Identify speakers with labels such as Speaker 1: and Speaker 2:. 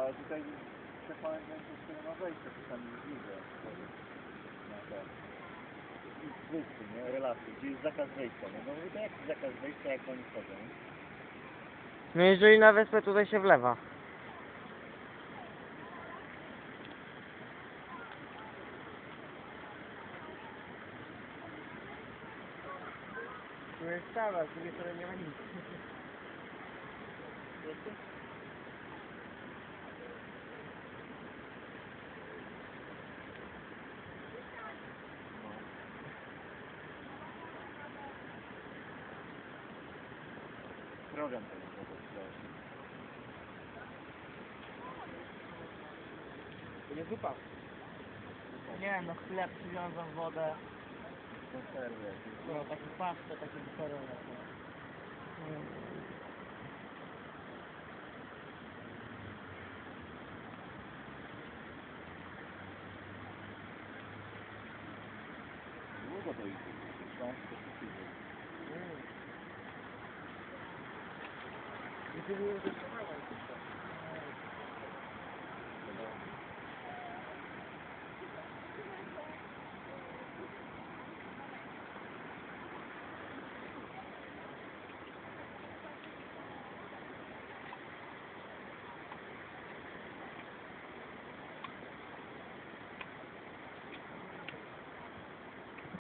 Speaker 1: ale tutaj przepałem więcej na wejście, czasami widzę. Na to. Z wyspy, nie? Relacje, gdzie jest zakaz wejścia, nie? No mówię, to jaki zakaz wejścia, jak oni wchodzą?
Speaker 2: No jeżeli na wyspę tutaj się wlewa. Tu jest stawa, z drugiej strony nie ma nic.
Speaker 1: Program to jest zaraz.
Speaker 2: To nie zupa. Nie no, chleb przywiązał wodę.
Speaker 1: Konserwy jakieś.
Speaker 2: No, taki paszczę, taki wyperowy.
Speaker 1: Długo to idzie. 12 to idzie.
Speaker 2: I ty mówisz, że